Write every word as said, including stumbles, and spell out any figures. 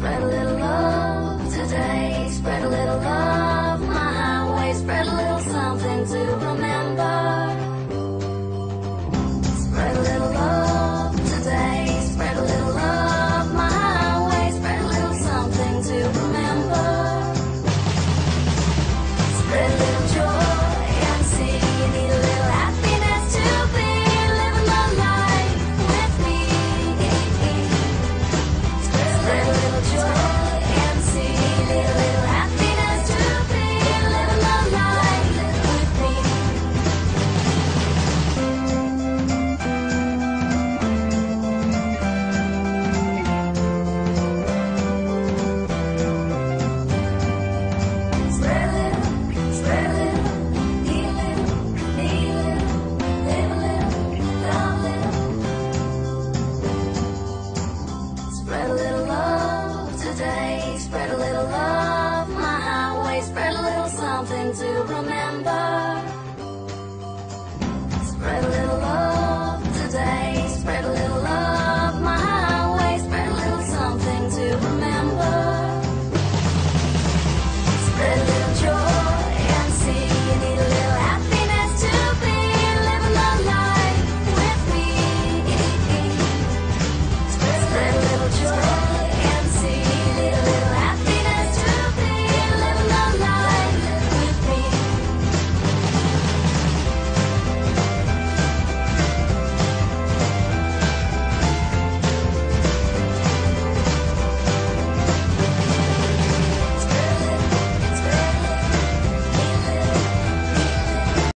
Spread a little love today, spread a little love my highway, spread a little something to remember. Spread a little love today, spread a little love my highway, spread a little something to remember. Spread a little joy and see you need a little happiness to be living my life with me. Spread a little joy and see you need a little happiness to be living my life with me. Spread a little, spread a little, eat a little, need a little, live a little, love a little. Spread a little love today, spread a little love my highway, spread a little something to remember.